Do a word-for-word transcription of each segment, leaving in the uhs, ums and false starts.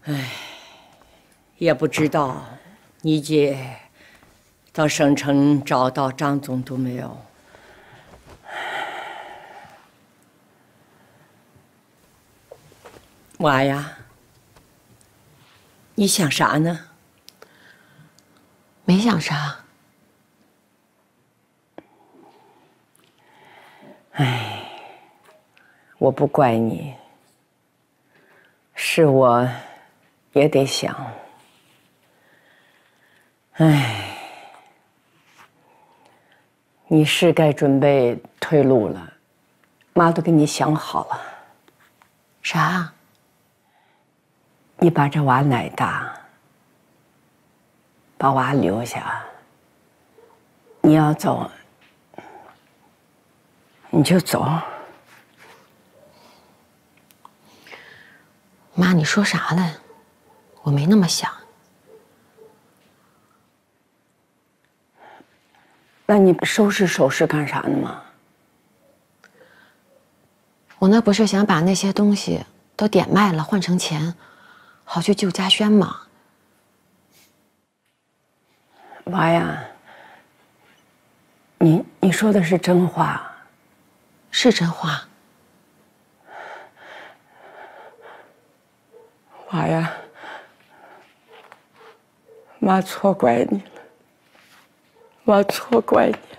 唉，也不知道你姐到省城找到张总督没有？娃呀，你想啥呢？ 没想啥。 唉，我不怪你，是我也得想。唉，你是该准备退路了，妈都给你想好了。 啥？ 你把这娃奶大，把娃留下。你要走，你就走。 妈，你说啥呢？我没那么想。 那你收拾收拾干啥呢嘛？ 我那不是想把那些东西都点卖了，换成钱，好去救嘉轩吗？ 娃呀，你你说的是真话？ 是真话。 娃呀，妈错怪你了，妈错怪你了。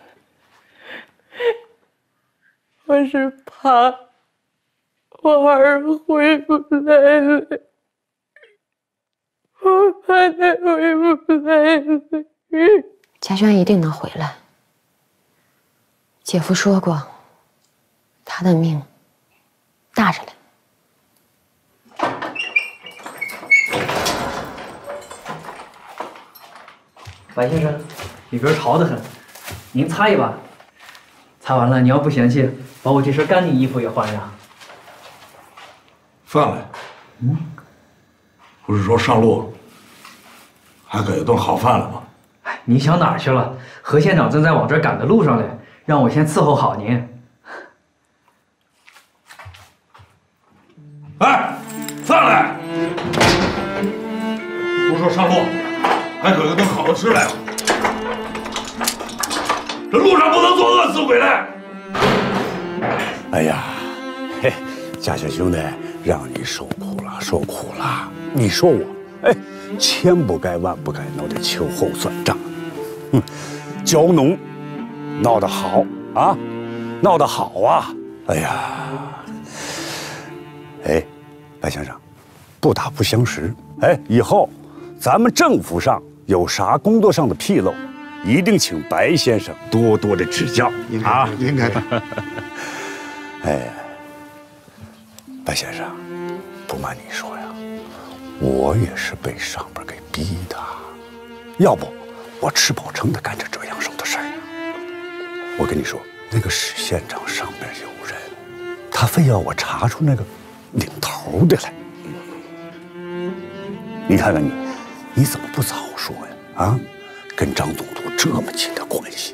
我是怕我儿回不来了，我怕他回不来了。 嘉轩一定能回来。姐夫说过，他的命大着嘞。 白先生，里边潮得很，您擦一把。擦完了，你要不嫌弃，把我这身干净衣服也换上。 饭来。嗯，不是说上路还给了顿好饭了吗？ 哎，您想哪儿去了？何县长正在往这儿赶的路上嘞，让我先伺候好您。 哎，饭来！不是说上路还给了顿好的吃来吗？这路上不能做饿死回来。 哎呀，嘿，嘉轩兄弟，让你受苦了，受苦了。你说我，哎，千不该万不该，闹得秋后算账。哼，蕉农闹得好啊，闹得好啊！哎呀，哎，白先生，不打不相识。哎，以后咱们政府上有啥工作上的纰漏，一定请白先生多多的指教啊！ 应该的。 哎，白先生，不瞒你说呀，我也是被上边给逼的，要不我吃饱撑的干着这样手的事儿啊。我跟你说，那个史县长上边有人，他非要我查出那个领头的来。你看看你，你怎么不早说呀？啊，跟张总督这么近的关系，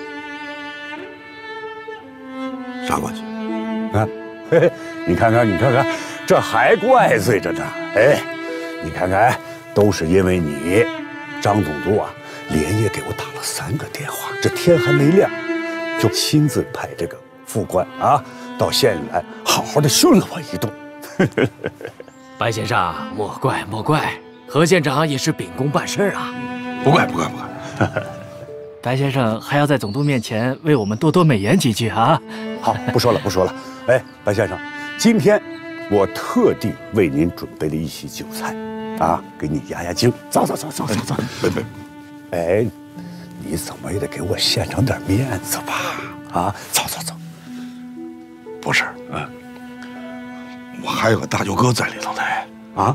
啥关系？ 啊，嘿嘿，你看看，你看看，这还怪罪着呢。哎，你看看，都是因为你，张总督啊，连夜给我打了三个电话，这天还没亮，就亲自派这个副官啊到县里来，好好的训了我一顿。 白先生，莫怪莫怪，何县长也是秉公办事啊。 不怪不怪不怪。 白先生还要在总督面前为我们多多美言几句啊！ 好，不说了不说了。哎，白先生，今天我特地为您准备了一席酒菜，啊，给你压压惊。走走走走走走。 别别， 哎，你怎么也得给我献上点面子吧？啊，走走走。 不是，嗯，我还有个大舅哥在里头呢。 啊？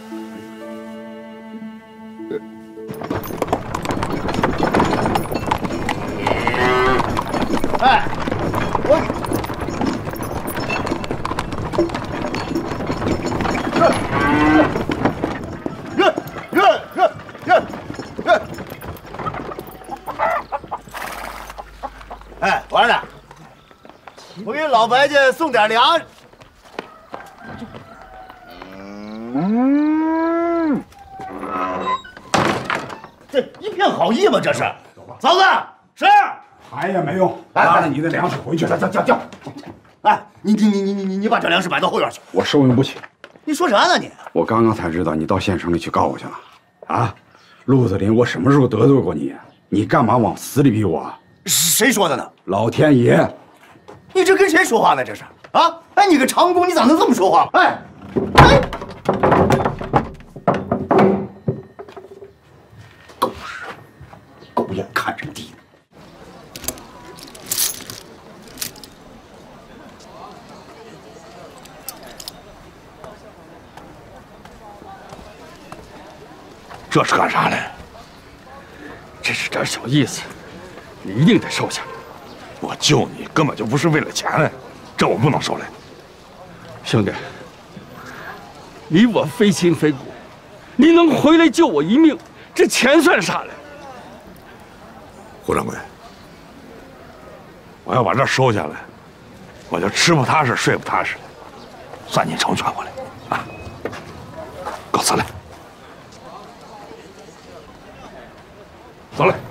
哎，我热热热热热！哎，玩的，我给老白家送点粮。嗯这一片好意嘛，这是。嫂子，是。 还也没用，拿着你的粮食回去。 叫叫叫叫！哎，你你你你你你你把这粮食摆到后院去。 我收用不起。 你说啥呢你？ 我刚刚才知道你到县城里去告我去了。啊，陆子霖，我什么时候得罪过你？你干嘛往死里逼我？ 谁说的呢？ 老天爷！ 你这跟谁说话呢？这是啊？哎，你个长工，你咋能这么说话？哎，哎， 狗屎，狗眼看人低。这是干啥嘞？ 这是点小意思，你一定得收下。 我救你根本就不是为了钱，这我不能收来。 兄弟，你我非亲非故，你能回来救我一命，这钱算啥嘞？ 胡掌柜，我要把这收下来，我就吃不踏实，睡不踏实，算你成全我了啊！告辞了。走来，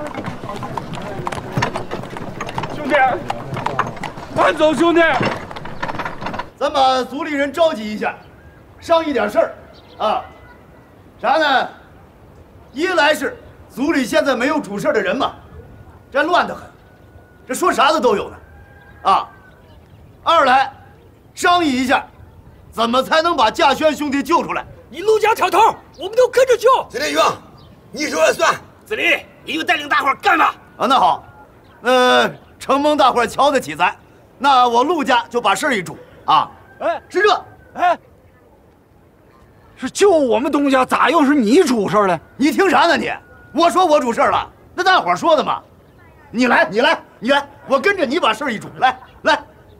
兄弟，慢走，兄弟。 咱把族里人召集一下，商议点事儿，啊，啥呢？一来是族里现在没有主事的人嘛，这乱得很，这说啥的都有呢，啊。二来，商议一下，怎么才能把稼轩兄弟救出来？ 你陆家挑头，我们都跟着救。 司令员，你说了算。 子霖，你就带领大伙儿干吧。 啊，那好，呃，承蒙大伙儿瞧得起咱，那我陆家就把事儿一主啊。 哎， 是这， 哎，是救我们东家，咋又是你主事了？ 你听啥呢你？我说我主事了，那大伙儿说的嘛。你来，你来，你来，我跟着你把事儿一主，来来。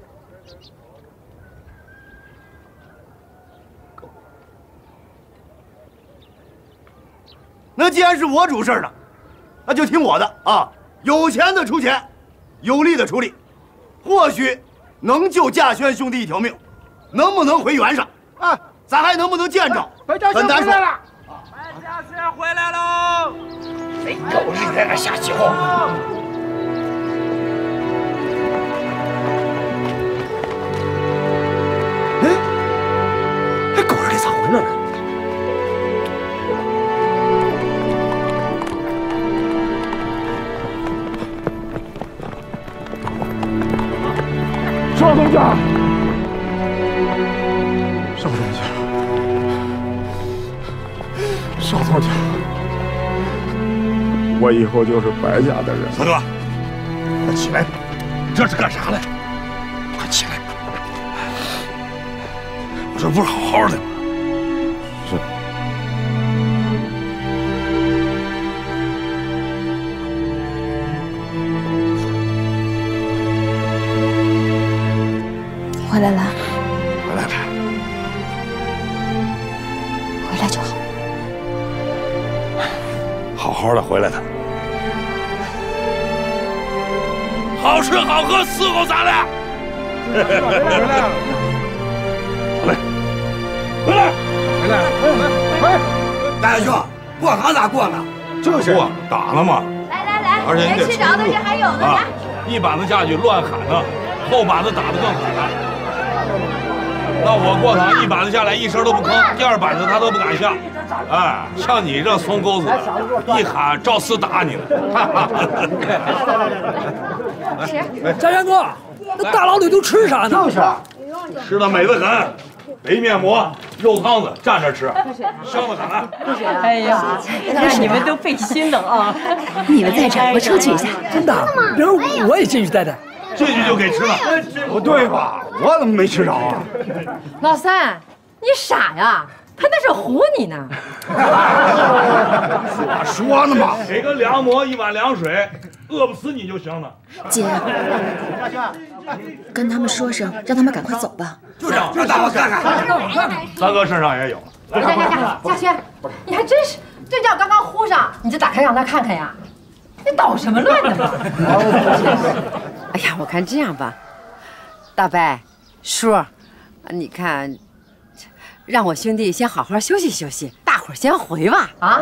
那既然是我主事了，那就听我的啊！有钱的出钱，有力的出力，或许能救稼轩兄弟一条命，能不能回原上啊？咱还能不能见着？ 白稼轩回来了！ 白稼轩回来喽！ 谁狗日在那瞎起哄？ 哎，这狗日给咋回来了？ 少东家，少东家，少东家，我以后就是白家的人。 三哥，快起来！你这是干啥来？快起来！我这不是好好的吗？是。 回来了， 回来了， 回来就好。 好好的回来的。 好吃好喝伺候咱俩。 回来了， 回来，回来， 回来了，快！ 大兄，过堂咋过呢？ 就是打了吗？ 来来来， 而且你得没吃着的这还有呢， 啊来。 一板子下去乱喊呢，后板子打得更狠了。那我过堂一板子下来一声都不吭，第二板子他都不敢下。哎，像你这怂钩子的，一喊照死打你了。 谁？ 家轩哥，那大牢里都吃啥呢？ 就是吃的美得很，肥面膜、肉汤子蘸着吃，香得很啊。 哎呀，让你们都费心了啊！ 你们在这儿，我出去一下。 真的？明儿我也进去待待。 进去就给吃了。 不对吧？我怎么没吃着啊？ 老三，你傻呀？他那是唬你呢。 我说呢嘛， 给个凉馍，一碗凉水，饿不死你就行了。 姐，跟他们说声，让他们赶快走吧。 就是让大伙看看。 三哥身上也有。 嘉嘉嘉，嘉轩，你还真是，这叫刚刚呼上，你就打开让他看看呀？你捣什么乱呢嘛？ 哎呀，我看这样吧，大伯、叔，你看，让我兄弟先好好休息休息，大伙会儿先回吧。啊！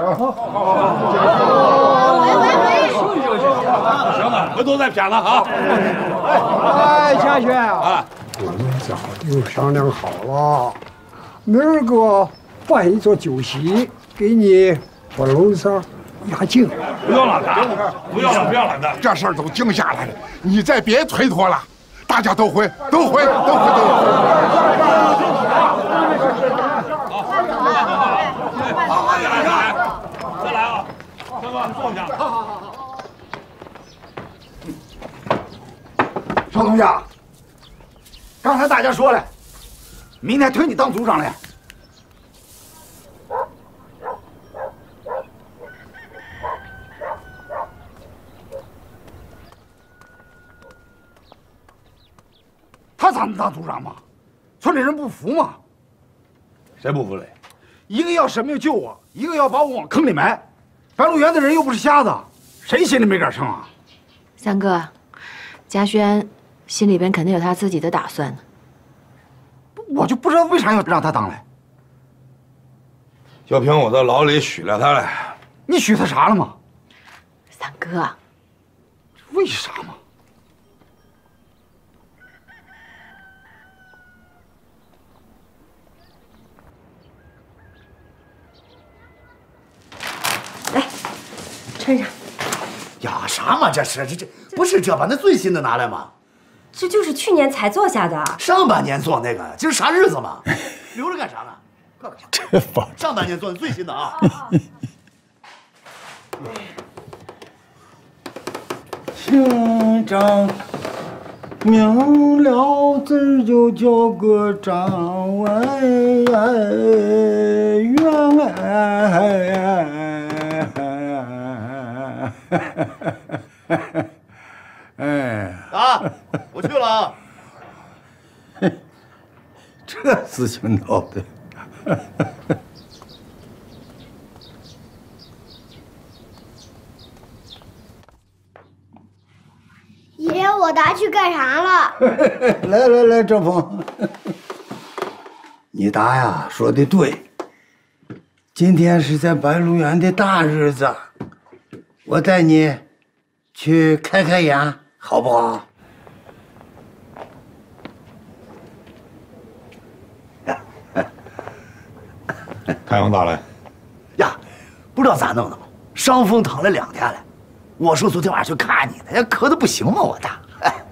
回回回！ 行了，回头再谝了啊！ 哎，嘉轩啊，我们早就商量好了，明儿个办一桌酒席，给你把龙三压惊。 不用了，不用了，不要了的， 这事儿都定下来了，你再别推脱了，大家都回，都回，都回，都回。 再来啊！哥哥，坐下。好好好好。 少东家，刚才大家说了，明天推你当组长了。他咋能当组长嘛？村里人不服嘛？ 谁不服嘞？ 一个要舍命救我，一个要把我往坑里埋。白鹿原的人又不是瞎子，谁心里没点秤啊？ 三哥，嘉轩心里边肯定有他自己的打算呢。 我就不知道为啥要让他当来。 就凭我在牢里许了他来。 你许他啥了吗？ 三哥， 为啥嘛？ 穿上。 呀，啥嘛这是？这这不是这把那最新的拿来吗？ 这就是去年才做下的。 上半年做那个，今儿啥日子嘛？留着干啥呢？快快这把上半年做的最新的啊！ 姓张，明了字就叫个张文元哎， 啊，我去了啊！ 这事情闹的。 爷，我答去干啥了？ 来来来，赵鹏，你答呀，说的对。今天是在白鹿原的大日子，我带你去开开眼，好不好？ 太阳大来呀，不知道咋弄的，伤风躺了两天了。我说昨天晚上去看你，他咳得不行嘛，我大。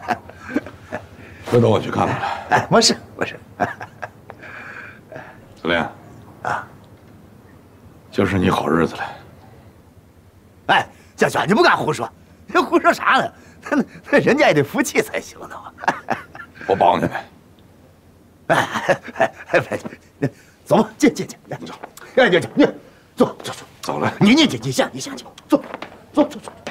回头我去看看来。 哎，没事没事。 子林啊，今儿是你好日子了。 哎，嘉轩，你不敢胡说，你胡说啥呢？那那人家也得服气才行呢嘛。 我保你们。 哎哎哎，走吧，进进进，走。哎，进进，你坐坐坐， 走了。 你你你你下你下去，坐坐坐坐。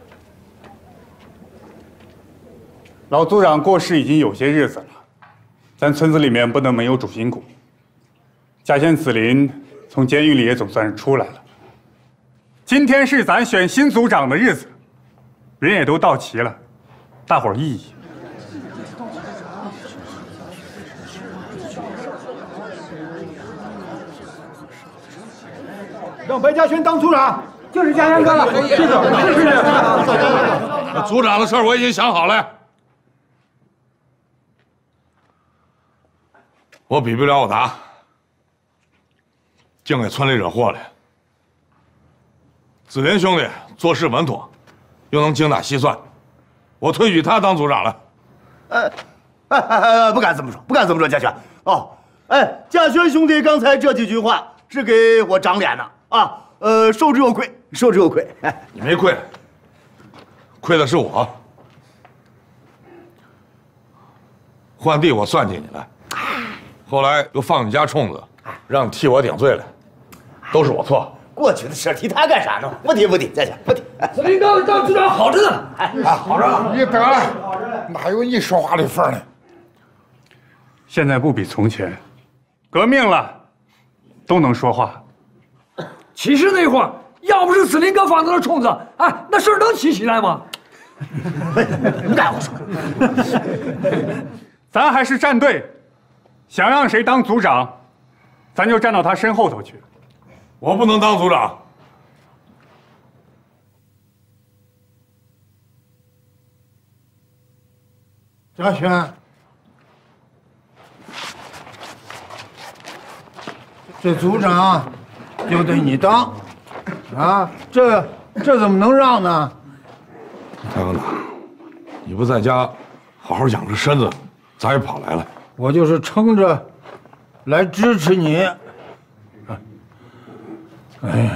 老组长过世已经有些日子了，咱村子里面不能没有主心骨。嘉轩子林从监狱里也总算是出来了。今天是咱选新组长的日子，人也都到齐了，大伙儿议议。 让白嘉轩当组长，就是嘉轩哥了。是的，是的。 组长的事儿我已经想好了。我比不了我答，净给村里惹祸了。子林兄弟做事稳妥，又能精打细算，我推举他当组长了。 哎哎哎，不敢这么说，不敢这么说，嘉轩。哦，哎，嘉轩兄弟刚才这几句话是给我长脸呢啊！呃，受之有愧，受之有愧。 你没愧，亏的是我。换地我算计你了。后来又放你家冲子，让你替我顶罪来，都是我错。 过去的事提他干啥呢？不提不提，嘉轩不提。 子林刚当组长好着呢， 哎，好着，你得了，哪有你说话的份呢？ 现在不比从前，革命了，都能说话。 其实那会儿，要不是子林哥放那冲子，哎，那事儿能提起来吗？ 你敢胡说？ 咱还是站队。想让谁当组长，咱就站到他身后头去。 我不能当组长。 嘉轩，这组长就得你当，啊，这这怎么能让呢？ 大哥呢？你不在家好好养着身子，咋也跑来了？ 我就是撑着来支持你。哎呀，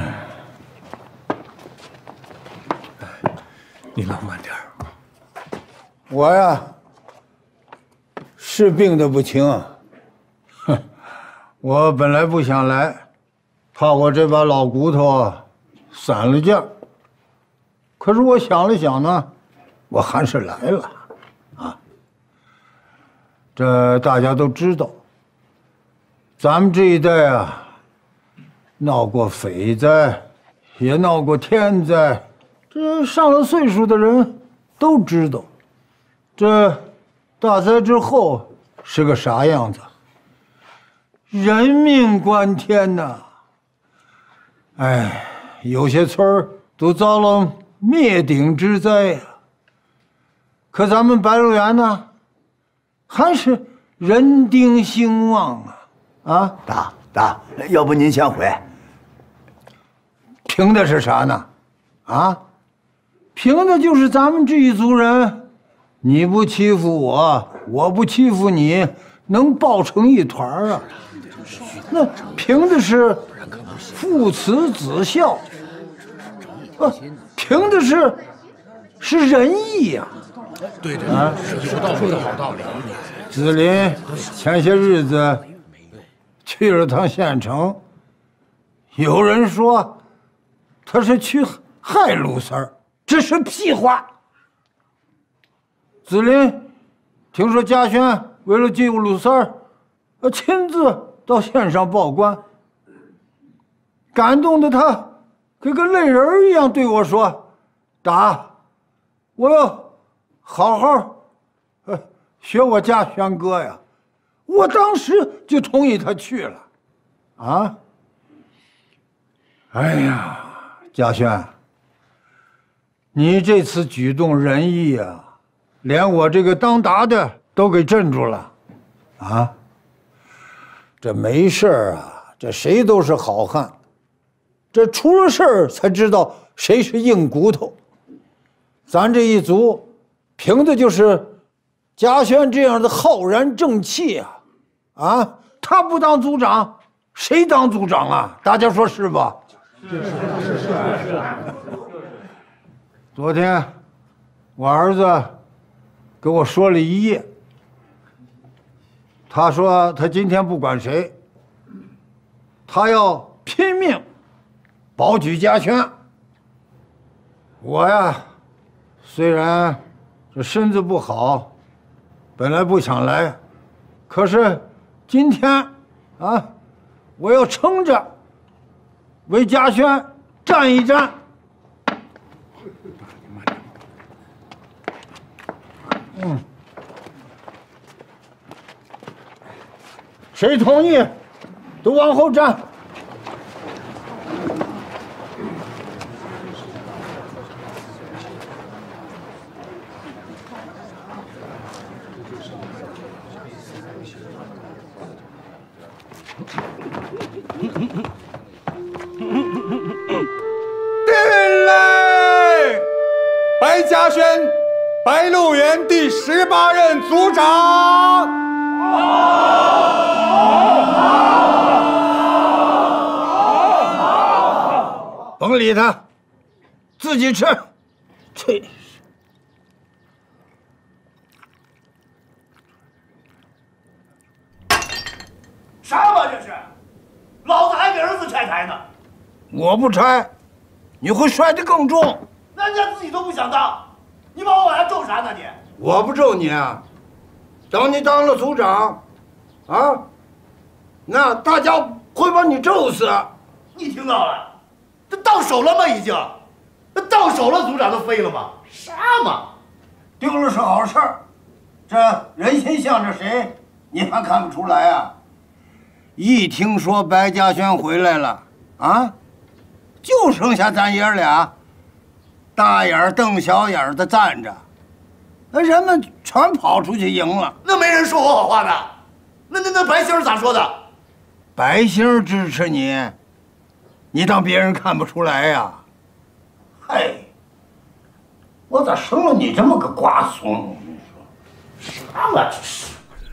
你冷慢点儿。我呀，是病得不轻。哼，我本来不想来，怕我这把老骨头散了架。可是我想了想呢，我还是来了。啊，这大家都知道，咱们这一代啊。闹过匪灾，也闹过天灾，这上了岁数的人都知道，这大灾之后是个啥样子？人命关天呐！哎，有些村儿都遭了灭顶之灾呀。可咱们白鹿原呢，还是人丁兴旺啊！啊， 大大，要不您先回。 凭的是啥呢？啊，凭的就是咱们这一族人，你不欺负我，我不欺负你，能抱成一团儿啊。那凭的是父慈子孝，啊，凭的是是仁义呀。 对对， 啊， 有道理，好道理。 子林前些日子去了趟县城，有人说。他是去害陆三儿，这是屁话。子林听说嘉轩为了救陆三儿，亲自到县上报官，感动的他跟个泪人一样对我说：“达，我要好好呃学我嘉轩哥呀。”我当时就同意他去了。啊，哎呀！嘉轩，你这次举动仁义啊，连我这个当达的都给镇住了，啊！这没事儿啊，这谁都是好汉，这出了事儿才知道谁是硬骨头。咱这一族，凭的就是嘉轩这样的浩然正气啊！啊，他不当族长，谁当族长啊？大家说是吧？是是是是。昨天，我儿子给我说了一夜。他说他今天不管谁，他要拼命保举嘉轩。我呀，虽然这身子不好，本来不想来，可是今天啊，我要撑着。为嘉轩站一站。嗯，谁同意，都往后站。 白嘉轩，白鹿原第十八任族长。 甭理他，自己吃。这啥嘛这是？老子还给儿子拆台呢。 我不拆，你会摔得更重。 那人家自己都不想当，你把我往下咒啥呢你？ 我不咒你啊，等你当了族长，啊，那大家会把你咒死。 你听到了？这到手了吗？已经，那到手了，族长都飞了吗？啥嘛？ 丢了是好事儿，这人心向着谁，你还看不出来啊？一听说白嘉轩回来了， 啊，就剩下咱爷俩，大眼瞪小眼的站着，那人们全跑出去赢了。 那没人说我好话的，那那那白星咋说的？ 白星支持你，你当别人看不出来呀？嘿，我咋生了你这么个瓜怂？你说啥了这是？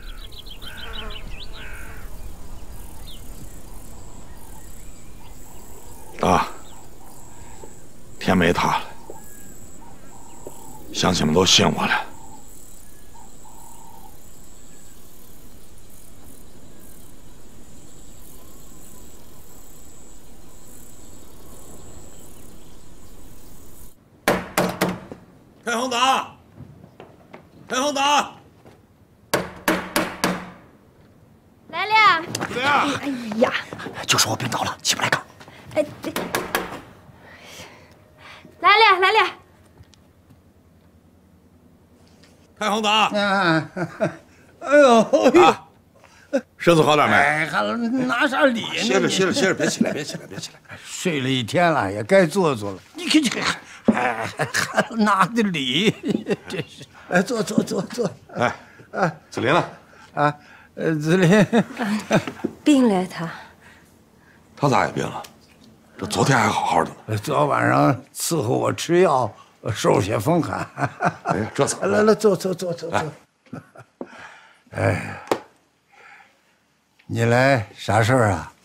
啊，天没塌了，乡亲们都信我了。 太行党，太行党， 来了。 子莲， 哎呀， 就说我病倒了，起不来炕。 哎，来了来了， 太行党， 哎呦， 啊，身子好点没？ 哎，还拿啥礼呢？ 歇着歇着歇着，别起来别起来别起来， 睡了一天了，也该坐坐了。你看这，哎，还拿的礼，真是。哎，坐坐坐坐。 哎哎，子林呢？ 啊，呃，子林病了他。 他咋也病了？ 这昨天还好好的呢， 昨晚上伺候我吃药，受些风寒。 哎呀，这咋？ 来来，坐坐坐坐坐。哎，你来啥事儿啊？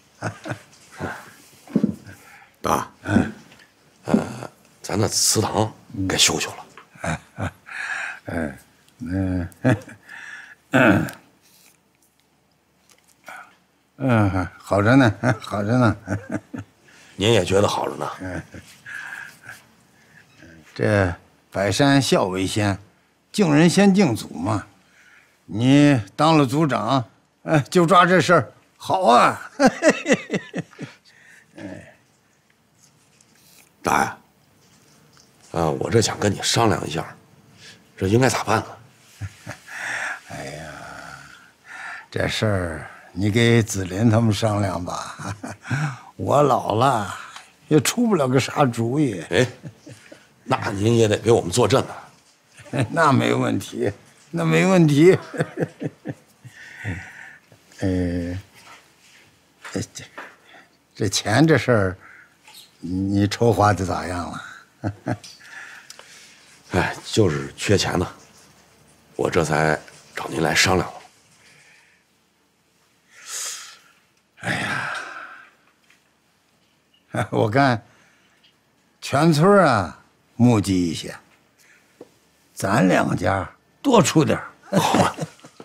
大，嗯，呃，咱那祠堂该修修了。 哎哎，嗯嗯嗯，好着呢，好着呢。 您也觉得好着呢？ 这百善孝为先，敬人先敬祖嘛。你当了族长，哎，就抓这事儿，好啊。 大爷，啊，我这想跟你商量一下，这应该咋办呢？ 哎呀，这事儿你给子林他们商量吧。我老了，也出不了个啥主意。 哎，那您也得给我们坐镇呢。 那没问题，那没问题。呃，这这钱这事儿，你筹划的咋样了？ 哎，就是缺钱呢，我这才找您来商量。 哎呀，我看全村啊募集一些，咱两家多出点好啊，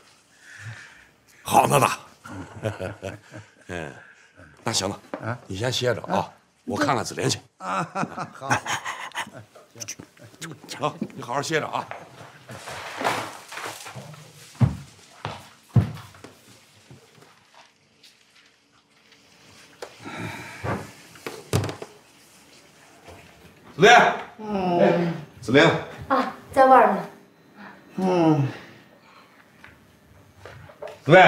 好的大。嗯，那行了，啊，你先歇着啊，我看看子林去。 啊，好。 好，你好好歇着啊。子林，嗯，哎，子林啊，在外呢。 嗯。 子林，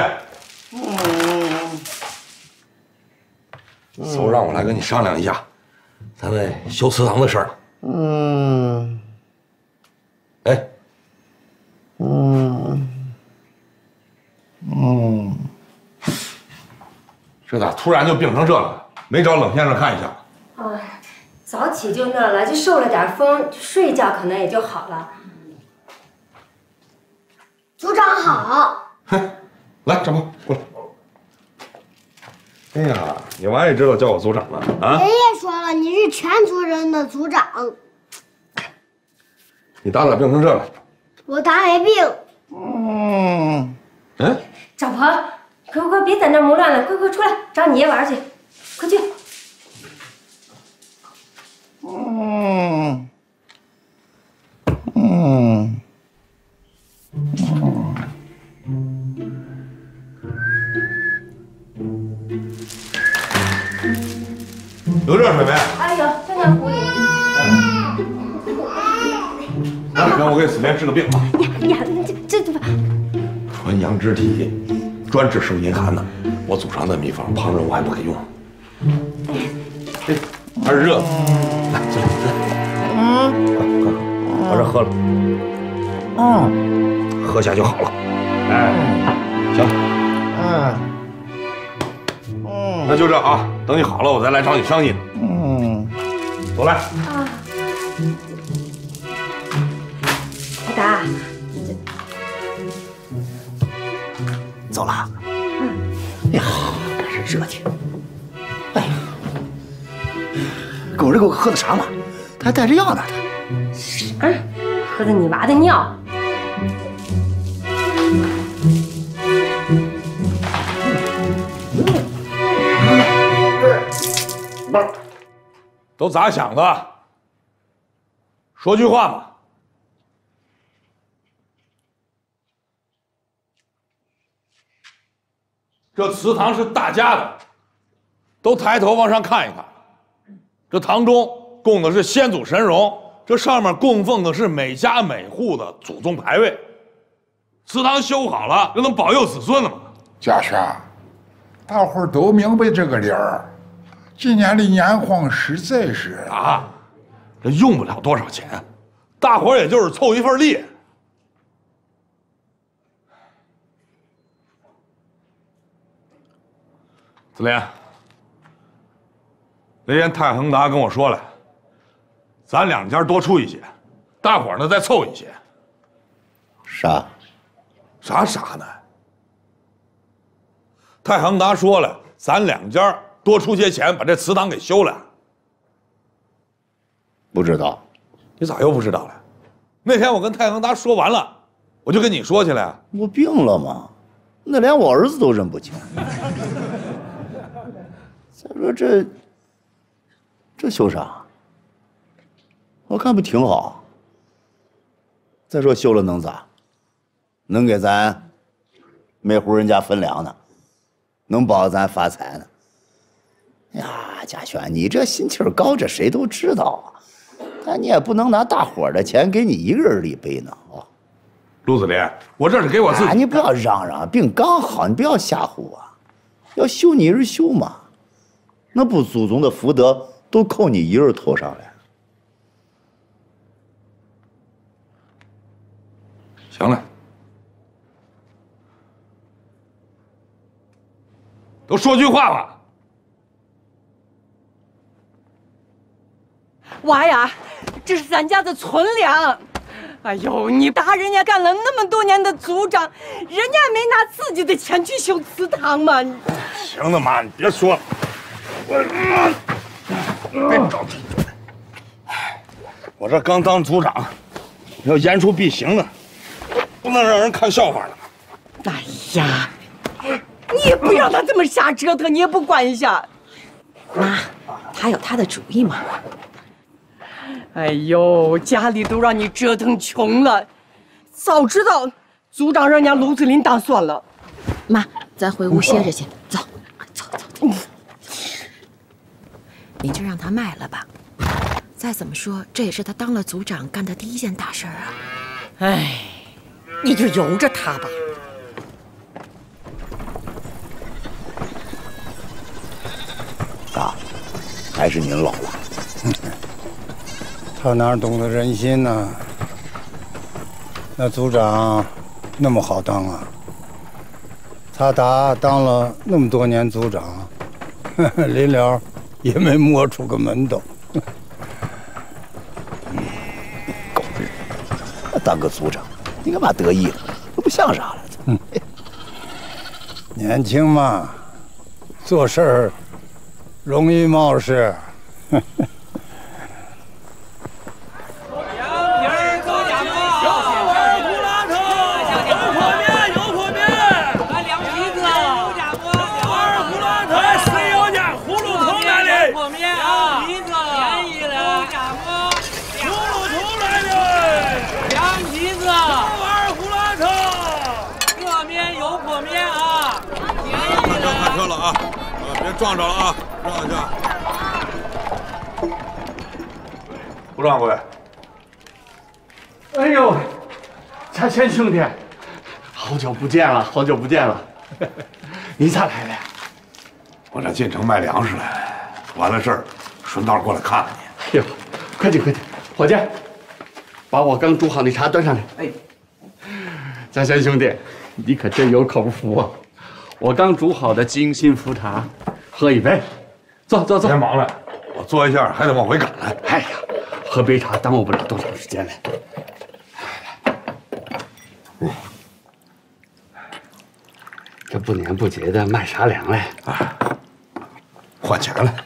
嗯，嫂让我来跟你商量一下，咱那修祠堂的事儿。 嗯。 哎。 嗯。嗯。 这咋突然就病成这了？没找冷先生看一下？ 啊，早起就那了，就受了点风，睡一觉可能也就好了。 族长好。 哼，来，张波过来。哎呀，你娃也知道叫我族长了啊？ 爷爷说了，你是全族人的族长。 你打咋病成这了？ 我打没病。 嗯。 嗯。 赵婆，快快别在那谋乱了，快快出来找你爷玩去，快去。 嗯。嗯。 有热水没？ 哎呦，在那壶里。 来，让我给子莲治个病啊！ 呀呀，这这这， 纯阳之体，专治受阴寒的。我祖上的秘方，旁人我还不给用。 还是热的。来，这里，嗯，快快，把这喝了。嗯，喝下就好了。哎，行。嗯。嗯，那就这啊，等你好了，我再来找你商议。嗯，走来。 啊。大达。 走了。嗯。哎呀，真是热情。哎呀，狗日给我喝的啥嘛？他还带着药呢，他。 啥？喝的你娃的尿。 都咋想的？说句话嘛。这祠堂是大家的，都抬头往上看一看。这堂中供的是先祖神容，这上面供奉的是每家每户的祖宗牌位。祠堂修好了，这能保佑子孙的嘛？ 家轩，大伙儿都明白这个理儿。今年的年荒实在是啊，这用不了多少钱，大伙儿也就是凑一份力。子莲，那天太恒达跟我说了，咱两家多出一些，大伙儿呢再凑一些。 啥？ 啥啥呢？太恒达说了，咱两家多出些钱，把这祠堂给修了。 不知道。 你咋又不知道了？那天我跟太恒达说完了，我就跟你说去了。 我病了吗？那连我儿子都认不清。再说这这修啥？我看不挺好。再说修了能咋？能给咱每户人家分粮呢，能保咱发财呢。呀，家轩，你这心气儿高，这谁都知道啊。但你也不能拿大伙儿的钱给你一个人立碑呢啊！ 陆子霖，我这是给我自己。 啊，你不要嚷嚷，病刚好，你不要吓唬我。要修你一人修嘛，那不祖宗的福德都扣你一人头上来。 行了，都说句话吧。 娃呀，这是咱家的存粮。哎呦，你大人家干了那么多年的族长，人家没拿自己的钱去修祠堂吗？ 行了，妈，你别说了，我别着急。我这刚当族长，要严处必行的，不能让人看笑话了。 哎呀，你也不让他这么瞎折腾，你也不管一下。 妈，他有他的主意嘛。 哎呦，家里都让你折腾穷了，早知道族长让人家卢子霖当算了。 妈，咱回屋歇着去，走，走走走。你就让他卖了吧，再怎么说这也是他当了族长干的第一件大事啊。 哎，你就由着他吧。 爸，还是您老了。 他哪懂得人心呢？那族长那么好当啊？他达当了那么多年族长，临了也没摸出个门道。 狗日，当个族长，你干嘛得意了？都不像啥了。嗯， 年轻嘛，做事儿容易冒失。 车了啊！啊，别撞着了啊！让一下。 胡掌柜。 哎呦，家谦兄弟，好久不见了，好久不见了。你咋来了呀？ 我这进城卖粮食来了，完了事儿， 顺道过来看看你。 哎呦，快点快点，伙计，把我刚煮好的茶端上来。哎，嘉轩兄弟，你可真有口福啊！我刚煮好的精心茯茶，喝一杯。坐坐坐。 别忙了，我坐一下还得往回赶呢。 哎呀，喝杯茶耽误不了多长时间了。嗯，这不年不节的卖啥粮嘞？ 啊，换钱了。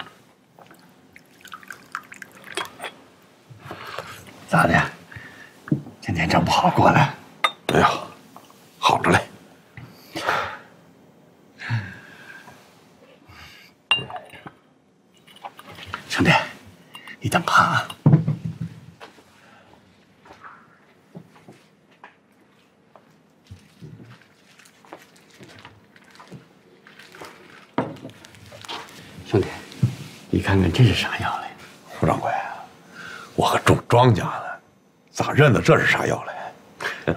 咋的？今天整不好过了？ 没有，好着嘞。 兄弟，你等怕啊！兄弟，你看看这是啥药嘞？ 胡掌柜，我可种庄稼呢，咋认得这是啥药嘞？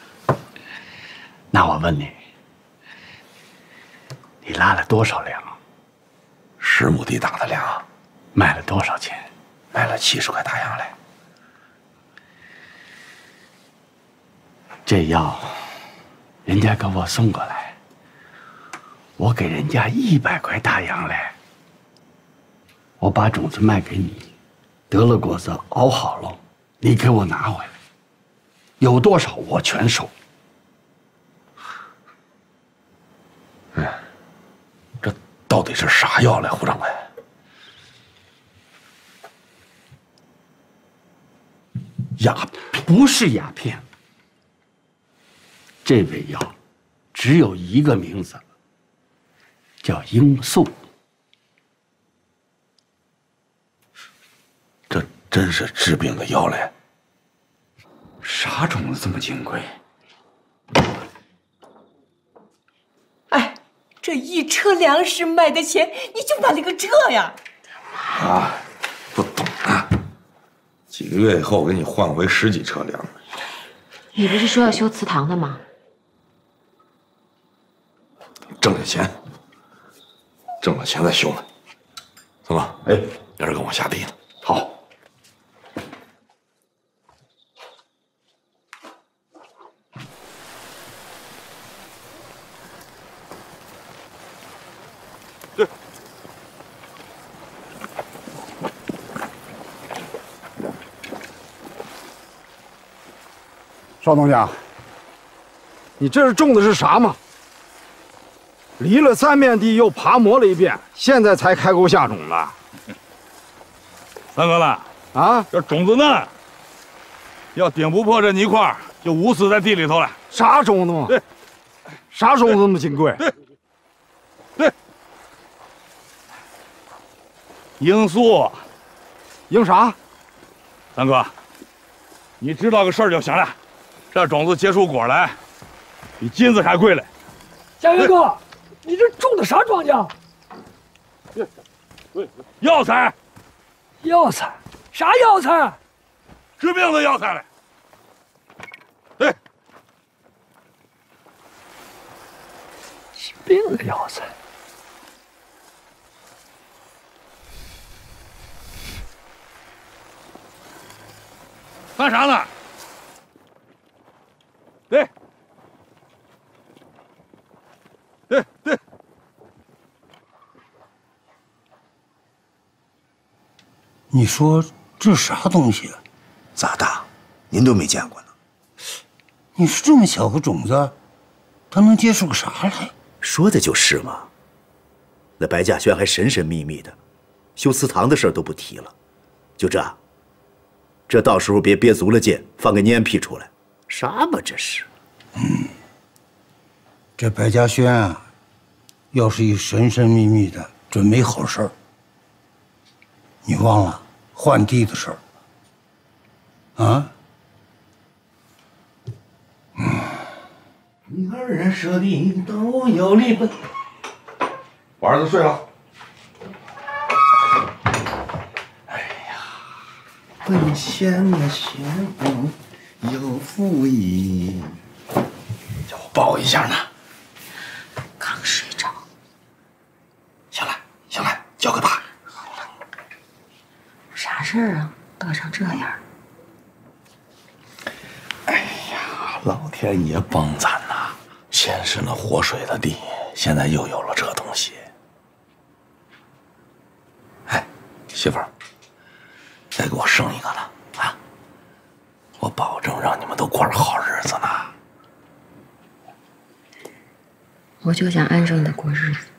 那我问你，你拉了多少粮？ 十亩地大的粮， 卖了多少钱？ 卖了七十块大洋嘞。 这药，人家给我送过来，我给人家一百块大洋嘞。我把种子卖给你，得了果子熬好了，你给我拿回来，有多少我全收。 哎，这到底是啥药嘞，胡掌柜？鸦片？ 不是鸦片。这味药只有一个名字，叫罂粟。 这真是治病的药嘞！ 啥种子这么金贵？ 哎，这一车粮食卖的钱，你就卖了个这呀？ 啊，不懂啊！几个月以后给你换回十几车粮。 你不是说要修祠堂的吗？ 挣点钱，挣了钱再修呢。怎么？哎，明儿跟我下地呢。 好。 邵东家，你这是种的是啥嘛？犁了三遍地，又耙磨了一遍，现在才开沟下种的。 三哥了啊，这种子呢，要顶不破这泥块，就捂死在地里头了。 啥种子嘛？对，啥种子那么金贵？ 对，对，罂粟， 罂啥？ 三哥，你知道个事儿就行了。这种子结出果来，比金子还贵嘞。 嘉元哥，你这种的啥庄稼？ 药材。 药材？啥药材？ 治病的药材嘞。对。 治病的药材。 干啥呢？对，对对， 你说这啥东西啊？ 咋的？您都没见过呢？ 你说这么小个种子，它能结出个啥来？ 说的就是嘛。那白稼轩还神神秘秘的，修祠堂的事儿都不提了。就这，这到时候别憋足了劲，放个蔫屁出来。啥嘛这是？ 嗯，这白稼轩啊，要是一神神秘秘的，准没好事儿。你忘了换地的事儿啊？ 嗯，你二人舍的都有理本。 我儿子睡了。 哎呀，本县的学问有福矣。 叫我抱一下呢。 刚睡着。行了，行了，叫个爸。 事儿啊？乐成这样。 哎呀，老天爷帮咱呐！先是那活水的地，现在又有了这东西。哎，媳妇儿，再给我生一个呢啊！我保证让你们都过上好日子呢。 我就想安生的过日子。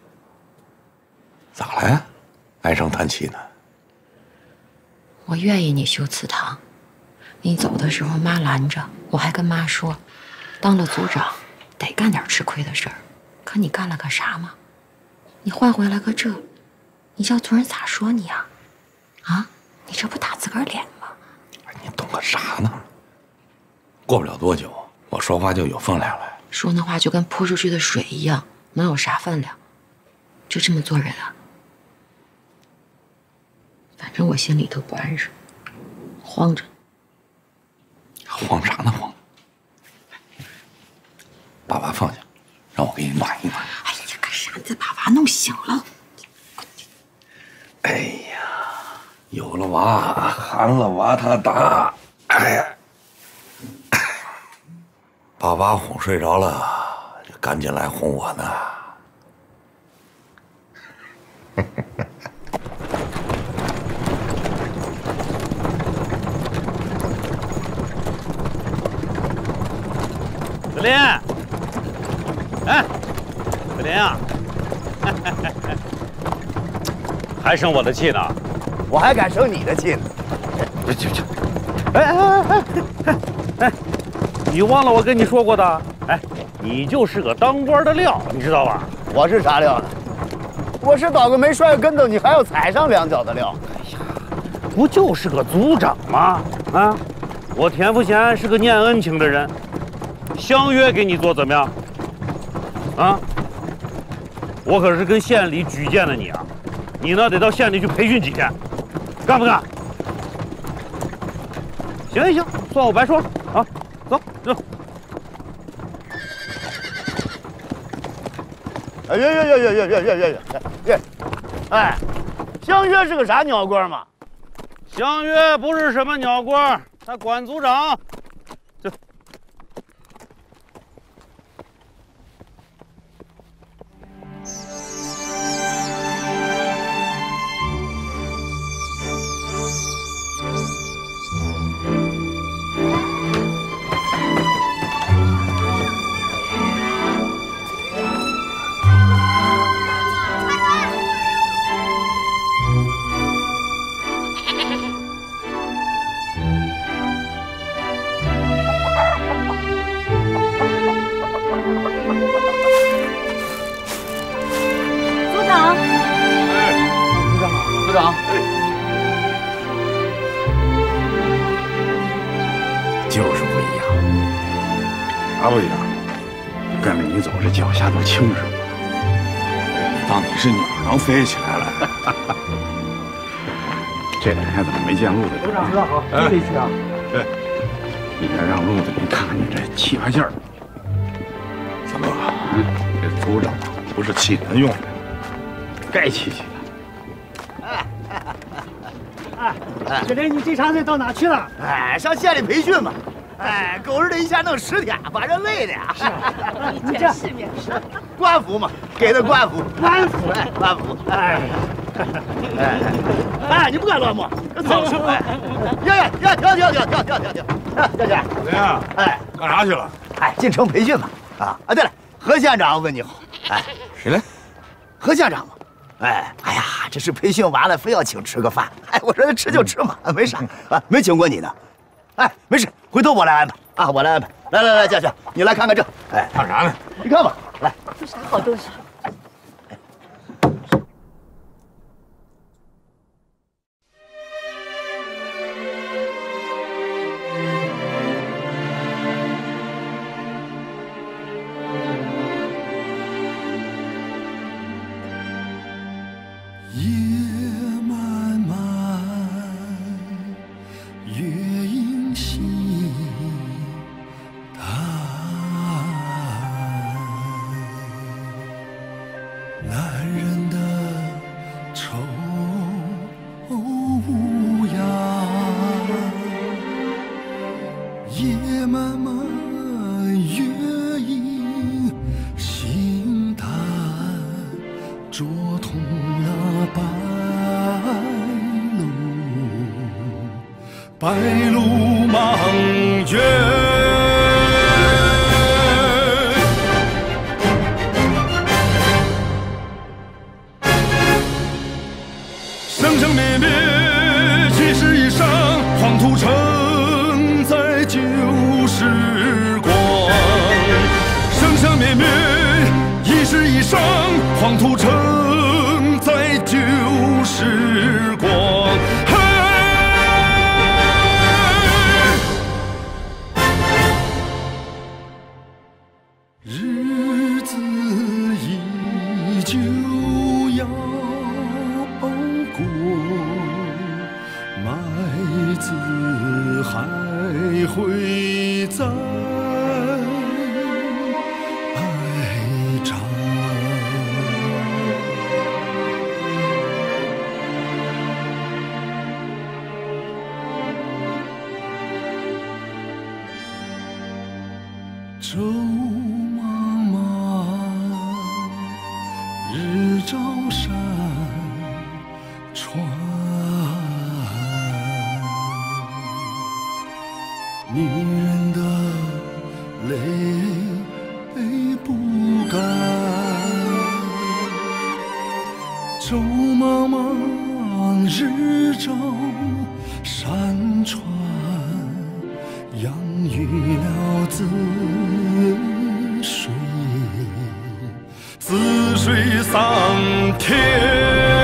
咋了呀？唉声叹气呢？ 我愿意你修祠堂。你走的时候，妈拦着，我还跟妈说，当了族长得干点吃亏的事儿。可你干了个啥嘛？你换回来个这，你叫族人咋说你啊？啊？你这不打自个儿脸吗？ 你懂个啥呢？过不了多久，我说话就有分量了。 说那话就跟泼出去的水一样，能有啥分量？就这么做人啊？反正我心里头不安生，慌着。 慌啥呢慌？把娃放下，让我给你暖一暖。 哎呀，干啥？你再把娃弄醒了。 哎呀，有了娃，含了娃他大。哎呀，把娃哄睡着了，就赶紧来哄我呢。 子林，哎，子林啊，还生我的气呢？ 我还敢生你的气呢？ 这这这，哎哎哎哎哎，你忘了我跟你说过的？哎，你就是个当官的料，你知道吧？ 我是啥料呢？我是倒个霉摔个跟头，你还要踩上两脚的料。 哎呀，不就是个族长吗？啊，我田福贤是个念恩情的人。相约给你做怎么样？啊！我可是跟县里举荐了你啊，你呢得到县里去培训几天，干不干？行行行，算我白说了啊！走走。 哎呀呀呀呀呀呀呀呀呀！哎，相约是个啥鸟官嘛？ 相约不是什么鸟官，他管族长。这。 就是不一样，啥不一样？跟着你走，这脚下都轻实了。 当你是鸟，能飞起来了？ 这两天怎么没见路子？ 组长说的好，这里去啊。 对，你该让路子你看看你这气派劲儿。 三哥，这组长不是气人用的， 该气气的。哎，子林，你这场子到哪去了？ 哎，上县里培训嘛。哎，狗日的一下弄十天，把人累的呀！ 是，你这是免是官服嘛，给的官服， 官服， 哎，官服， 哎， 哎，哎，你不敢乱摸，走出来！呀呀呀，停停停停停停停！哎，小姐， 怎么样？ 哎， 干啥去了？ 哎，进城培训嘛。啊啊，对了，何县长问你好。哎， 谁来？ 何县长嘛。哎，哎呀，这是培训完了，非要请吃个饭。哎，我说吃就吃嘛，没啥啊，没请过你呢。哎，没事，回头我来安排啊，我来安排。来来来，佳佳，你来看看这。哎， 看啥呢？ 你看吧，来。 这啥好东西？ 白露茫原。生生灭灭，几世一生，黄土承载旧时光。生生灭灭，一世一生，黄土承载旧时光。日子依旧要过，麦子还会在长。周茫茫，日照山川。女人的泪不干，周茫茫，日照山川，养育了子水，子水桑田。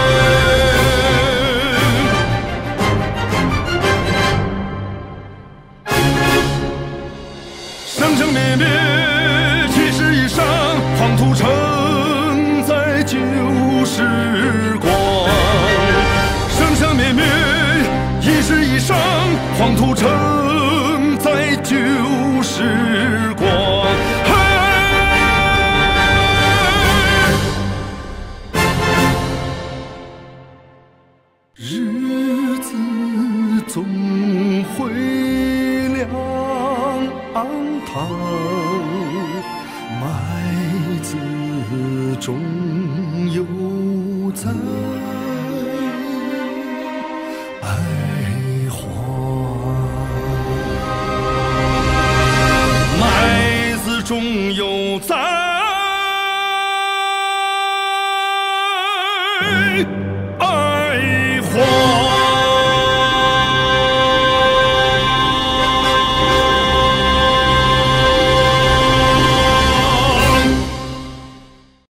生生灭灭，几世一生，黄土承载旧时光。生生灭灭，一世一生，黄土承载旧时光。日子总会亮堂，麦子终有在哀黄，麦子终有在。